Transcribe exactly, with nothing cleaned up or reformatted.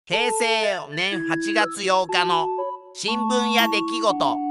へいせいよねんはちがつようかの新聞や出来事。